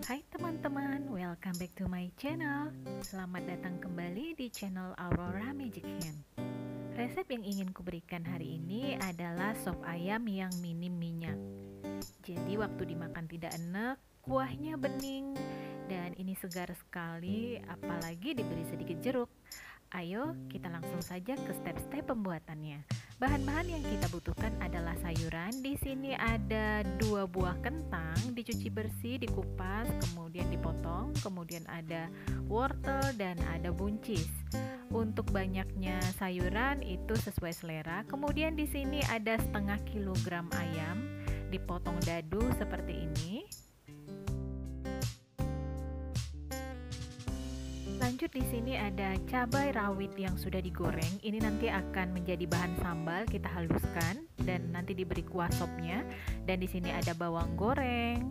Hai teman-teman, welcome back to my channel. Selamat datang kembali di channel Aurora Magic Hand. Resep yang ingin kuberikan hari ini adalah sop ayam yang minim minyak. Jadi waktu dimakan tidak enak, kuahnya bening, dan ini segar sekali, apalagi diberi sedikit jeruk. Ayo kita langsung saja ke step-step pembuatannya. Bahan-bahan yang kita butuhkan adalah sayuran. Di sini ada 2 buah kentang, dicuci bersih, dikupas, kemudian dipotong. Kemudian ada wortel dan ada buncis. Untuk banyaknya sayuran itu sesuai selera. Kemudian di sini ada setengah kilogram ayam, dipotong dadu seperti ini. Lanjut di sini ada cabai rawit yang sudah digoreng. Ini nanti akan menjadi bahan sambal, kita haluskan dan nanti diberi kuah sopnya. Dan di sini ada bawang goreng.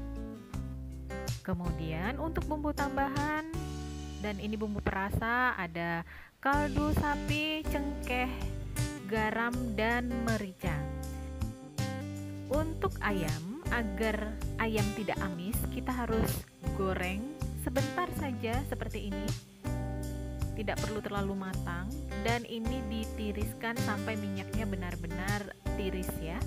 Kemudian untuk bumbu tambahan, dan ini bumbu perasa, ada kaldu sapi, cengkeh, garam dan merica. Untuk ayam, agar ayam tidak amis, kita harus goreng sebentar saja seperti ini, tidak perlu terlalu matang, dan ini ditiriskan sampai minyaknya benar-benar tiris ya.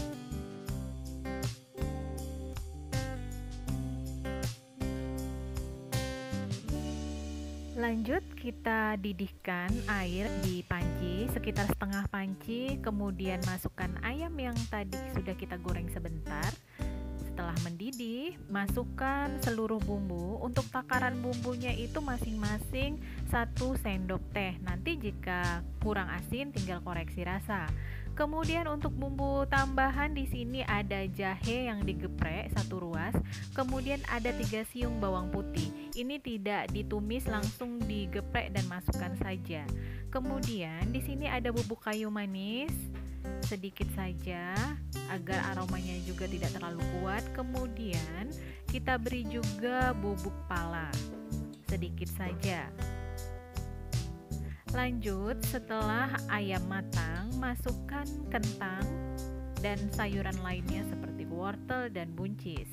Lanjut kita didihkan air di panci sekitar setengah panci, kemudian masukkan ayam yang tadi sudah kita goreng sebentar. Setelah mendidih, masukkan seluruh bumbu. Untuk takaran bumbunya itu masing-masing 1 sendok teh. Nanti jika kurang asin tinggal koreksi rasa. Kemudian untuk bumbu tambahan di sini ada jahe yang digeprek 1 ruas. Kemudian ada 3 siung bawang putih. Ini tidak ditumis, langsung digeprek dan masukkan saja. Kemudian di sini ada bubuk kayu manis sedikit saja agar aromanya juga tidak terlalu kuat. Kemudian kita beri juga bubuk pala sedikit saja. Lanjut, setelah ayam matang, masukkan kentang dan sayuran lainnya seperti wortel dan buncis.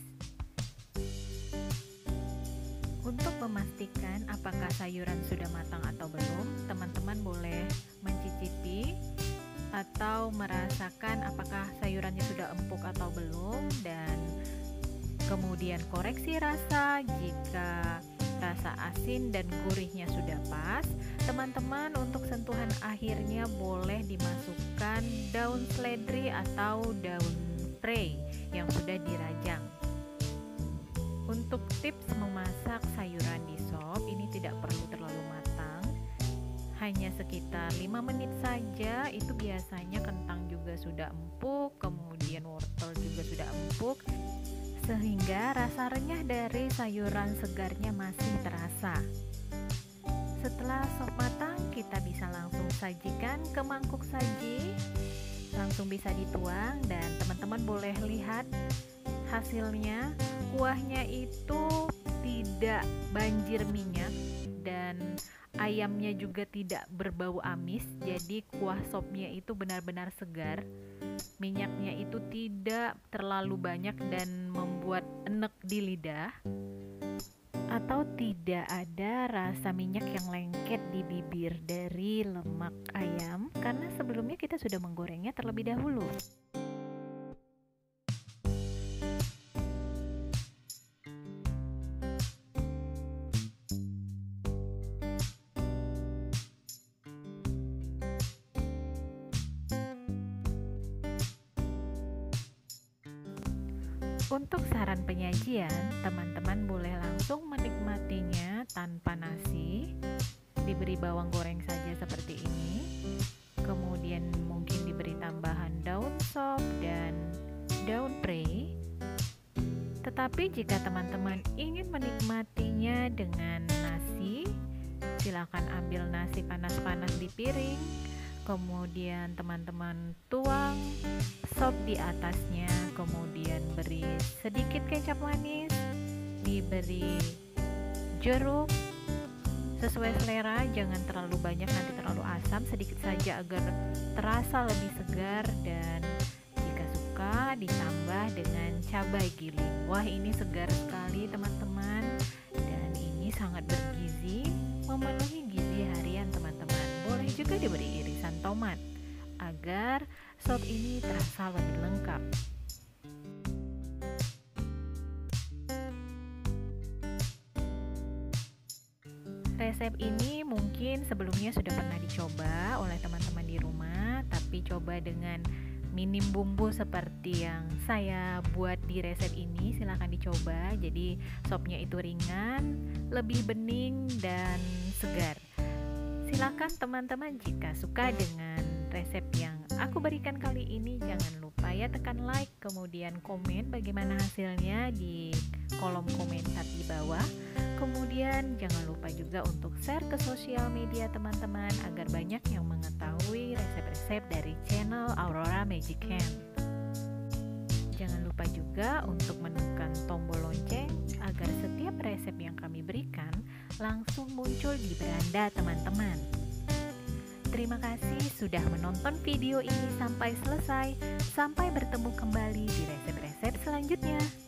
Untuk memastikan apakah sayuran sudah matang atau belum, teman-teman boleh mencicipi atau merasakan apakah sayurannya sudah empuk atau belum, dan kemudian koreksi rasa. Jika rasa asin dan gurihnya sudah pas, teman-teman untuk sentuhan akhirnya boleh dimasukkan daun seledri atau daun prei yang sudah dirajang. Untuk tips memasak sayuran di sop, ini tidak perlu terlalu matang, hanya sekitar 5 menit saja. Itu biasanya kentang juga sudah empuk, kemudian wortel juga sudah empuk, sehingga rasa renyah dari sayuran segarnya masih terasa. Setelah sop matang, kita bisa langsung sajikan ke mangkuk saji, langsung bisa dituang, dan teman-teman boleh lihat hasilnya. Kuahnya itu tidak banjir minyak dan ayamnya juga tidak berbau amis, jadi kuah sopnya itu benar-benar segar. Minyaknya itu tidak terlalu banyak dan membuat enek di lidah, atau tidak ada rasa minyak yang lengket di bibir dari lemak ayam, karena sebelumnya kita sudah menggorengnya terlebih dahulu. Untuk saran penyajian, teman-teman boleh langsung menikmatinya tanpa nasi, diberi bawang goreng saja seperti ini. Kemudian mungkin diberi tambahan daun sop dan daun prei. Tetapi jika teman-teman ingin menikmatinya dengan nasi, silakan ambil nasi panas-panas di piring. Kemudian teman-teman tuang sop di atasnya, kemudian beri sedikit kecap manis, diberi jeruk sesuai selera, jangan terlalu banyak nanti terlalu asam, sedikit saja agar terasa lebih segar, dan jika suka ditambah dengan cabai giling. Wah, ini segar sekali. sekali teman-teman, dan ini sangat bergizi, memenuhi gizi harian teman-teman. Boleh juga diberi irisan tomat agar sop ini terasa lebih lengkap. Resep ini mungkin sebelumnya sudah pernah dicoba oleh teman-teman di rumah, tapi coba dengan minim bumbu seperti yang saya buat di resep ini. Silahkan dicoba. Jadi sopnya itu ringan, lebih bening dan segar. Silakan teman-teman, jika suka dengan resep yang aku berikan kali ini, jangan lupa ya tekan like, kemudian komen bagaimana hasilnya di kolom komentar di bawah. Kemudian jangan lupa juga untuk share ke sosial media teman-teman agar banyak yang mengetahui resep-resep dari channel Aurora Magic Hand. Jangan lupa juga untuk menekan tombol lonceng agar setiap resep yang kami berikan langsung muncul di beranda teman-teman. Terima kasih sudah menonton video ini sampai selesai. Sampai bertemu kembali di resep-resep selanjutnya.